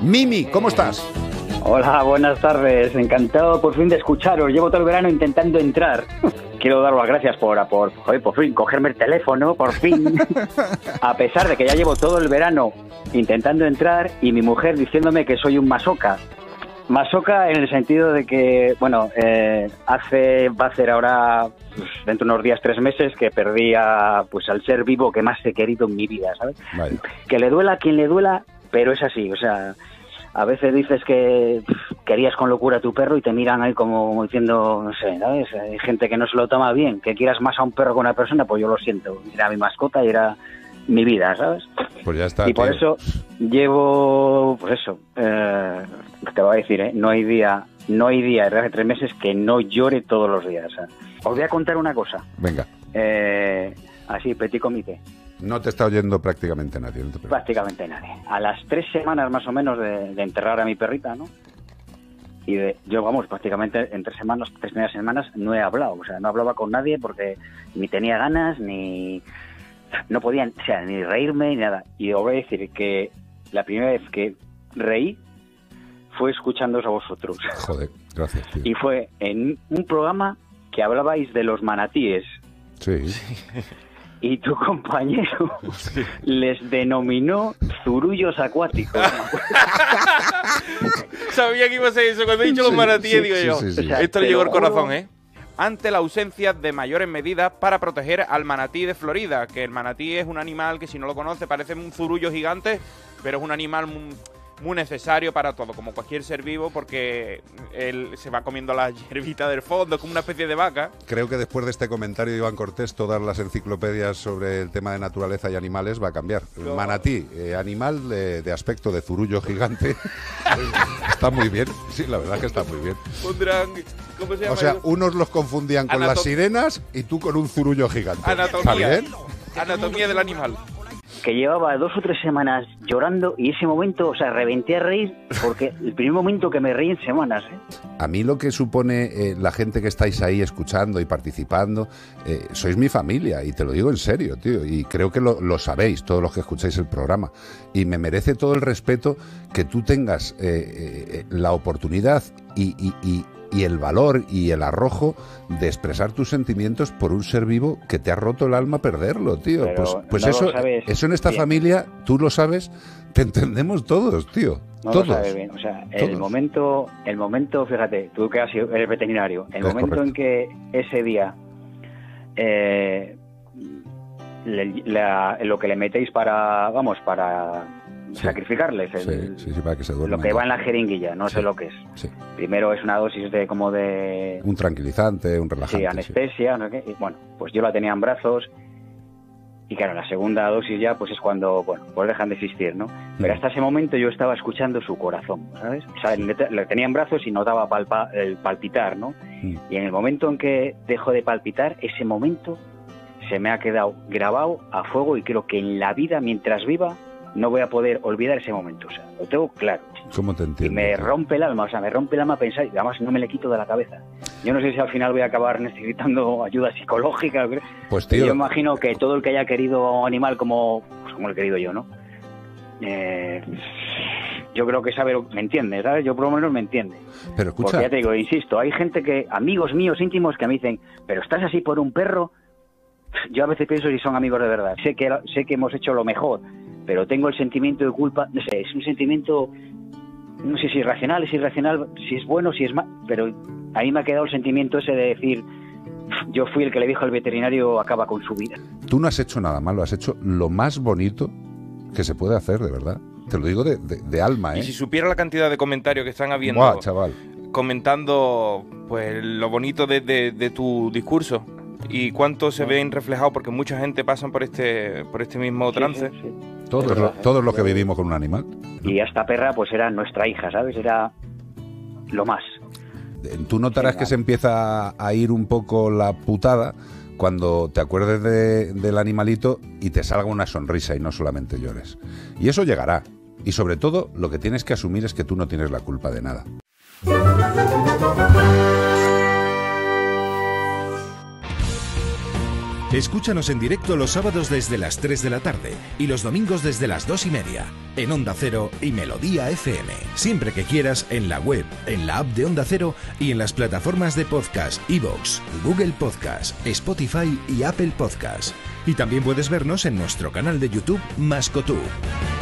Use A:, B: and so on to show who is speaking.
A: Mimi, ¿cómo estás?
B: Hola, buenas tardes. Encantado por fin de escucharos. Llevo todo el verano intentando entrar. Quiero daros las gracias por fin cogerme el teléfono, por fin. A pesar de que ya llevo todo el verano intentando entrar y mi mujer diciéndome que soy un masoca. Masoca en el sentido de que, bueno, va a ser ahora, pues, dentro de unos días, 3 meses, que perdí al ser vivo que más he querido en mi vida, ¿sabes?
A: Vaya.
B: Que le duela a quien le duela, pero es así, o sea, a veces dices que querías con locura a tu perro y te miran ahí como diciendo, no sé, ¿sabes? Hay gente que no se lo toma bien, que quieras más a un perro que a una persona, pues yo lo siento, era mi mascota y era mi vida, ¿sabes?
A: Pues ya está.
B: Y por eso llevo, pues eso, te voy a decir, no hay día desde hace 3 meses que no llore todos los días. Os voy a contar una cosa.
A: Venga.
B: Así, petit comité.
A: No te está oyendo prácticamente nadie. No te preocupes.
B: Prácticamente nadie. A las 3 semanas más o menos de enterrar a mi perrita, ¿no? Y yo, vamos, prácticamente en 3 primeras semanas no he hablado. O sea, no hablaba con nadie porque ni tenía ganas, ni... No podía, o sea, ni reírme ni nada. Y os voy a decir que la primera vez que reí fue escuchándoos a vosotros.
A: Joder, gracias, tío.
B: Y fue en un programa que hablabais de los manatíes.
A: Sí.
B: Y tu compañero les denominó zurullos acuáticos.
C: Sabía que iba a ser eso. Cuando he dicho los manatíes, digo yo.
A: Sí.
B: O sea,
C: esto le llegó al
B: te lo juro.
C: corazón, ¿eh? Ante la ausencia de mayores medidas para proteger al manatí de Florida, que el manatí es un animal que, si no lo conoce, parece un zurullo gigante, pero es un animal muy necesario para todo, como cualquier ser vivo, porque él se va comiendo la hierbita del fondo, como una especie de vaca.
A: Creo que después de este comentario de Iván Cortés, todas las enciclopedias sobre el tema de naturaleza y animales va a cambiar.
C: No.
A: Manatí, animal de aspecto de zurullo gigante. Está muy bien. Sí, la verdad que está muy bien.
C: Pondrán... ¿Cómo se llama?
A: O sea,
C: eso?
A: unos los confundían con las sirenas y tú con un zurullo gigante.
C: Anatomía.
A: ¿Está bien?
C: Anatomía del animal.
B: Que llevaba 2 o 3 semanas llorando y ese momento, o sea, reventé a reír porque el primer momento que me reí en semanas,
A: A mí lo que supone la gente que estáis ahí escuchando y participando, sois mi familia, y te lo digo en serio, tío, y creo que lo sabéis todos los que escucháis el programa, y me merece todo el respeto que tú tengas la oportunidad y el valor y el arrojo de expresar tus sentimientos por un ser vivo que te ha roto el alma perderlo, tío.
B: Pero
A: Pues
B: no lo
A: eso,
B: sabes
A: eso en esta
B: bien.
A: familia, tú lo sabes, te entendemos todos, tío.
B: no
A: todos.
B: lo sabes bien. O sea, el momento, fíjate, tú que eres veterinario, el
A: Es
B: momento
A: correcto.
B: en que ese día lo que le metéis para
A: Sí.
B: sacrificarles,
A: Sí, para que se duerman.
B: lo que va en la jeringuilla, no sé
A: Sí.
B: lo que es.
A: Sí.
B: Primero es una dosis de
A: Un tranquilizante, un relajante.
B: sí, anestesia, no sé qué. Y bueno, pues yo la tenía en brazos y claro, la segunda dosis ya pues es cuando, bueno, pues dejan de existir, ¿no? Pero hasta ese momento yo estaba escuchando su corazón, ¿sabes? O sea, le tenía en brazos y notaba el palpitar, ¿no? Y en el momento en que dejó de palpitar, ese momento se me ha quedado grabado a fuego y creo que en la vida, mientras viva, no voy a poder olvidar ese momento, o sea, lo tengo claro.
A: ¿Cómo te
B: Y
A: entiendo?
B: me
A: tío?
B: rompe el alma, o sea, me rompe el alma pensar, y además no me le quito de la cabeza. Yo no sé si al final voy a acabar necesitando ayuda psicológica.
A: Pues tío,
B: Yo imagino que todo el que haya querido a un animal como lo he querido yo, ¿no? Yo creo que me entiende, ¿sabes? Yo por lo menos me entiende.
A: pero escucha,
B: Porque ya te digo, insisto, hay gente amigos míos íntimos que me dicen, pero estás así por un perro. Yo a veces pienso si son amigos de verdad. Sé que hemos hecho lo mejor, pero tengo el sentimiento de culpa, no sé, es un sentimiento, no sé si es racional, si es bueno, si es malo, pero a mí me ha quedado el sentimiento ese de decir, yo fui el que le dijo al veterinario acaba con su vida.
A: tú no has hecho nada malo, has hecho lo más bonito que se puede hacer, de verdad. Te lo digo de alma, ¿eh?
C: Y si supiera la cantidad de comentarios que están habiendo,
A: Buah, chaval.
C: comentando pues lo bonito de tu discurso y cuánto se ven reflejados, porque mucha gente pasa por este mismo trance.
B: Sí.
A: Todos los que vivimos con un animal.
B: Y esta perra pues era nuestra hija, ¿sabes? Era lo más.
A: Tú notarás
B: Sí,
A: que
B: vale.
A: se empieza a ir un poco la putada cuando te acuerdes del animalito y te salga una sonrisa y no solamente llores. Y eso llegará. Y sobre todo, lo que tienes que asumir es que tú no tienes la culpa de nada.
D: Escúchanos en directo los sábados desde las 3 de la tarde y los domingos desde las 2:30 en Onda Cero y Melodía FM. Siempre que quieras en la web, en la app de Onda Cero y en las plataformas de podcast iVoox, Google Podcast, Spotify y Apple Podcast. Y también puedes vernos en nuestro canal de YouTube Mascotú.